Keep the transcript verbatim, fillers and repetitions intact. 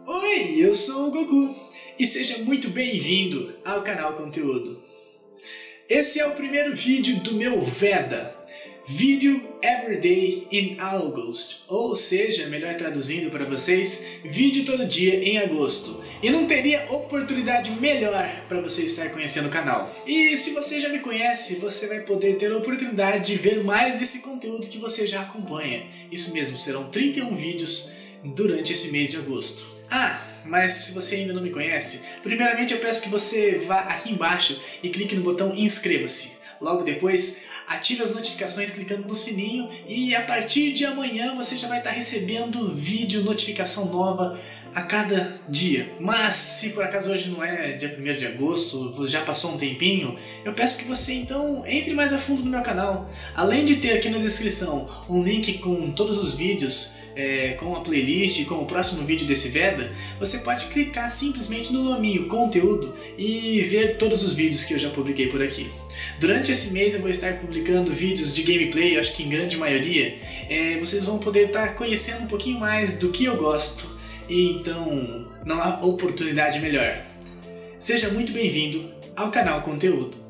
Oi, eu sou o Goku e seja muito bem-vindo ao canal Conteúdo. Esse é o primeiro vídeo do meu Veda, Video Everyday in August, ou seja, melhor traduzindo para vocês, vídeo todo dia em agosto. E não teria oportunidade melhor para você estar conhecendo o canal. E se você já me conhece, você vai poder ter a oportunidade de ver mais desse conteúdo que você já acompanha. Isso mesmo, serão trinta e um vídeos durante esse mês de agosto. Ah, mas se você ainda não me conhece, primeiramente eu peço que você vá aqui embaixo e clique no botão inscreva-se. Logo depois, ative as notificações clicando no sininho e a partir de amanhã você já vai estar recebendo vídeo, notificação nova a cada dia. Mas se por acaso hoje não é dia primeiro de agosto, já passou um tempinho, eu peço que você então entre mais a fundo no meu canal. Além de ter aqui na descrição um link com todos os vídeos, é, com a playlist, com o próximo vídeo desse Veda, você pode clicar simplesmente no nominho Conteúdo e ver todos os vídeos que eu já publiquei por aqui. Durante esse mês eu vou estar publicando vídeos de gameplay, acho que em grande maioria. É, vocês vão poder estar conhecendo um pouquinho mais do que eu gosto. E então, não há oportunidade melhor. Seja muito bem-vindo ao canal Conteúdo.